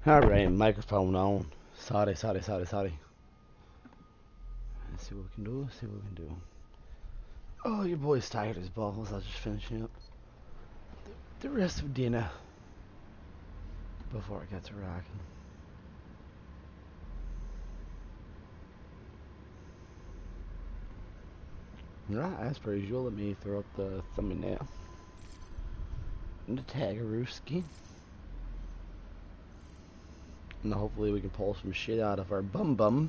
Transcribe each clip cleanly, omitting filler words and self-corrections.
Alright, microphone on. Sorry. Let's see what we can do. Oh, your boy's tired as balls. I was just finishing up the rest of dinner before I get to rocking. Yeah, as per usual, let me throw up the thumbnail and the taggerooski. And hopefully we can pull some shit out of our bum.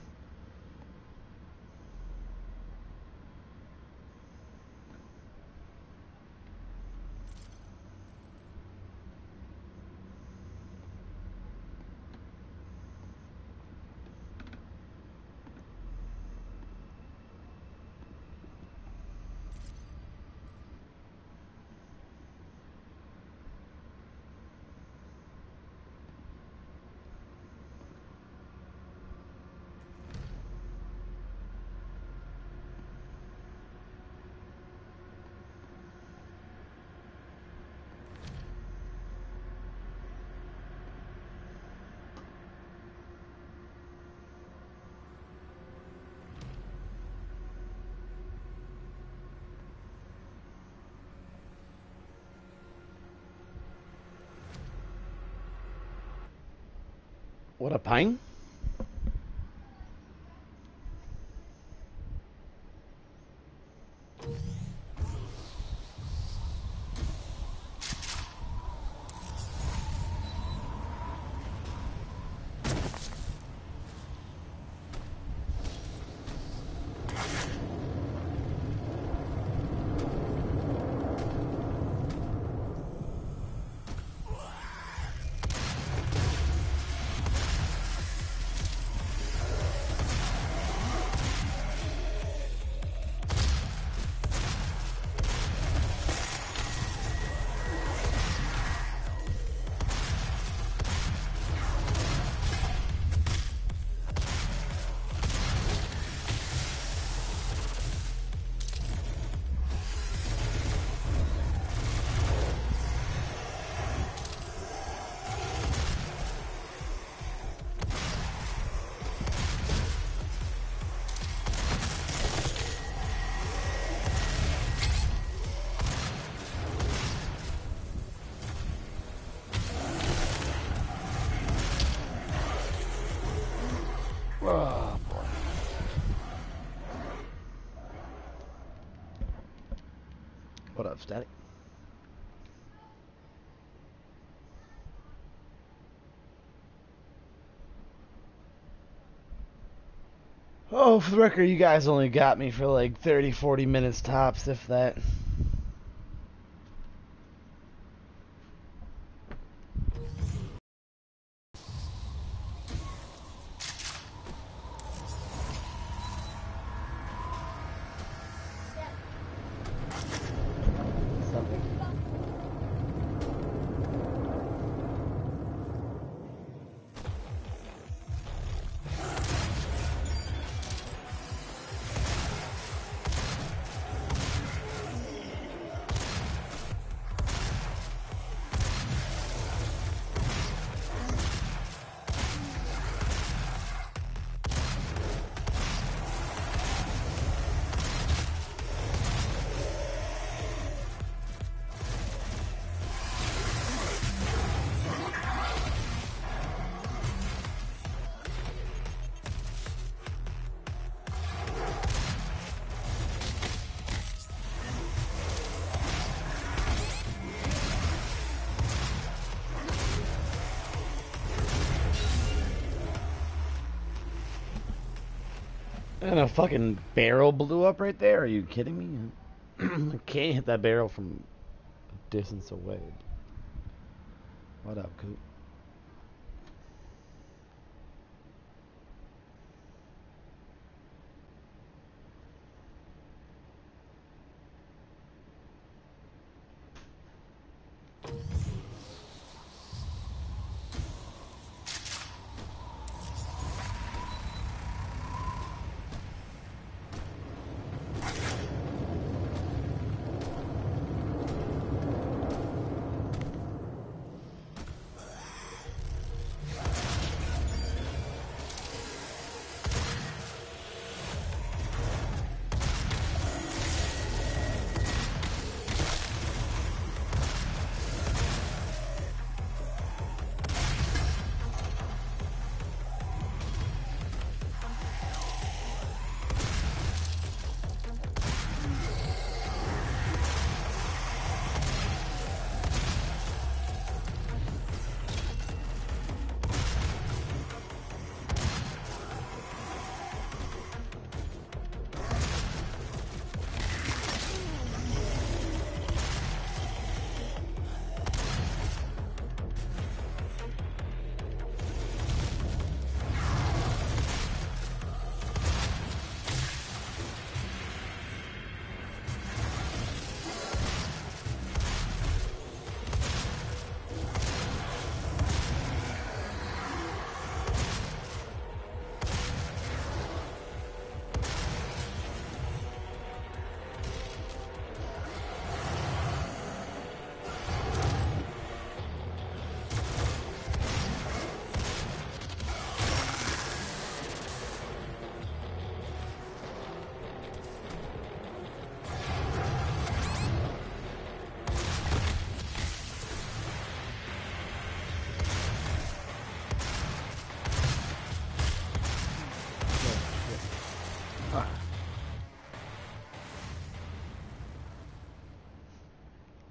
What a pain. Oh, boy. What up, Static? Oh, for the record, you guys only got me for like 30, 40 minutes tops, if that. And a fucking barrel blew up right there. Are you kidding me? I can't hit that barrel from a distance away. What up, Coop?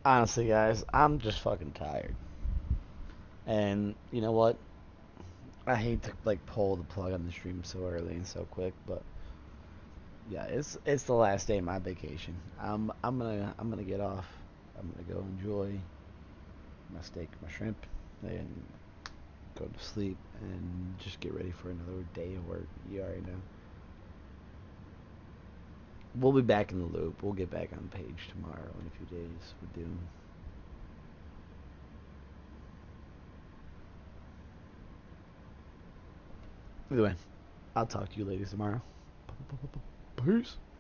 Honestly, guys, I'm just fucking tired. And you know what? I hate to like pull the plug on the stream so early and so quick, but yeah, it's the last day of my vacation. I'm gonna get off. I'm gonna go enjoy my steak, my shrimp, and go to sleep and just get ready for another day of work. You already know. We'll be back in the loop. We'll get back on the page tomorrow in a few days with Doom. Either way, I'll talk to you ladies tomorrow. Peace.